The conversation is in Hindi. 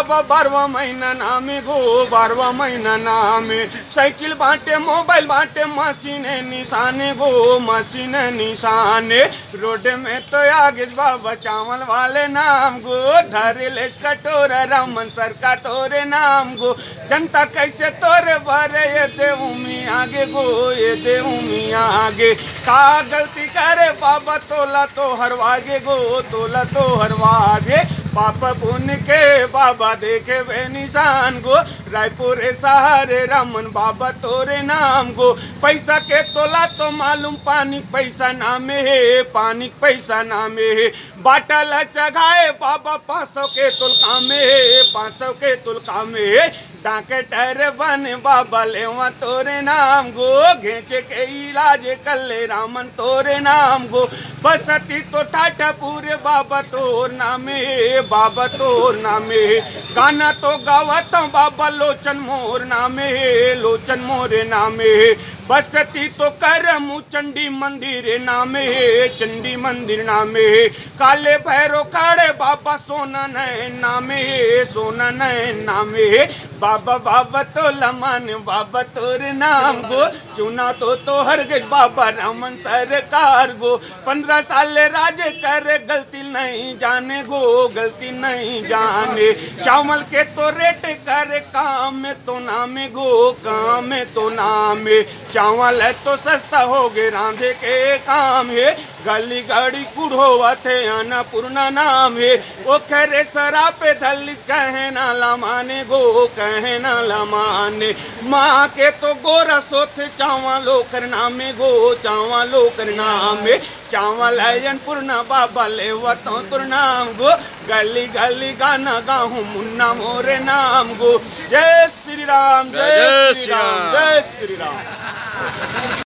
बाबा 12वां महीना नामे गो 12वां महीना नामे साइकिल बांटे मोबाइल बांटे मशीने निशाने गो मशीने निशाने रोड में तो आगे बाबा चावल वाले नाम गो धरे ले कटोरा रामन सरकार तोरे नाम गो जनता कैसे तोरे भरे ये देवमी आगे गो ये देवमी आगे का गलती करे बाबा तोला तो हरवागे गो तोला तो हरवागे पाप पुण्य के बाबा देखे वे निशान गो रायपुर सहारे रामन बाबा तोरे नाम गो पैसा के तोला तो मालूम पानी पैसा नामे है पानी पैसा नामे है बाटल चगाए बाबा 500 के तुलका में है 500 के तुलका में है डाके टहरे बने बाबा लेवा तोरे नाम गो घेचे के इलाज कल्ले रामन तोरे नाम गो बसती तो टाटा पूरे बाबा तोर नामे बाबा तोर नामे गाना तो गावत बाबा लोचन मोर नामे लोचन मोरे नामे बसती तो करम चंडी मंदिर नामे चंडी मंदिर नामे काले भैरो खड़े बाबा सोना नैन नामे सोना नैन नामे बाबा बाबा तो लमान बाबा तोर नाम गो चुना तो हर गज बाबा रामन सरकार गो 15 साल राज करे गलती नहीं जाने गो गलती नहीं जाने चावल के तो रेट करे काम में तो नामे गो काम में तो नामे चावल है तो सस्ता हो गे रांधे के काम है गली गाड़ी कुढ़ो थे आना पूर्णा नाम है वो खरे सरा पे धलिस कहे ना लमाने गो कहे ना लमाने माँ के तो गोरा सोथ चावा लो करना में गो चावा लो करना में चावल है पूर्णा बाबा ले तो तुर नाम गो गली गली गाना गाहूँ मुन्ना मोरे नाम गो जय श्री राम जय श्री राम जय श्री राम।